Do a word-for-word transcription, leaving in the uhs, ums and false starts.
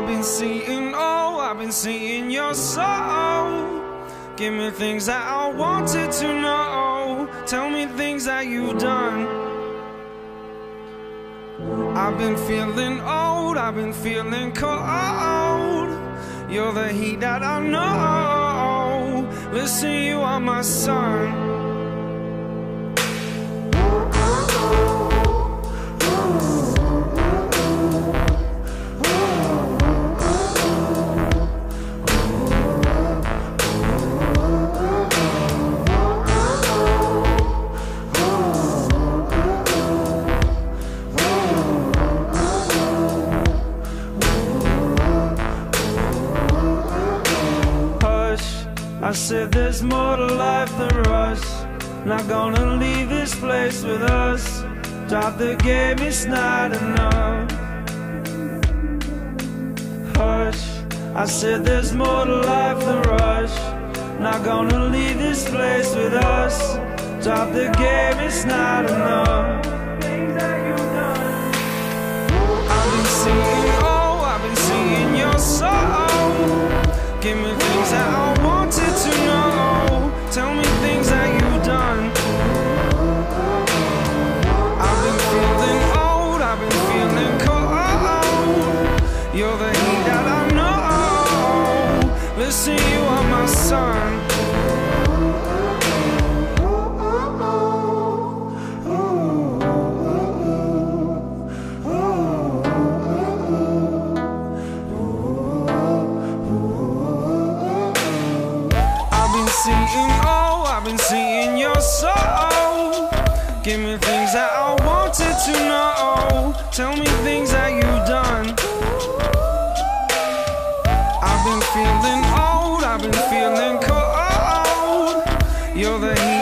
I've been seeing, oh, I've been seeing your soul. Give me things that I wanted to know. Tell me things that you've done. I've been feeling old, I've been feeling cold. You're the heat that I know. Listen, you are my sun. I said there's more to life than rush. Not gonna leave this place with us. Drop the game, it's not enough. Hush, I said there's more to life than rush. Not gonna leave this place with us. Drop the game, it's not enough. I've been seeing, oh, I've been seeing your soul. Give me things that I wanted to know. Tell me things that you've done. I've been feeling old, I've been feeling cold. You're the heat that I know. Listen, you are my sun. Seeing, oh, I've been seeing your soul. Give me things that I wanted to know. Tell me things that you've done. I've been feeling old, I've been feeling cold. You're the heat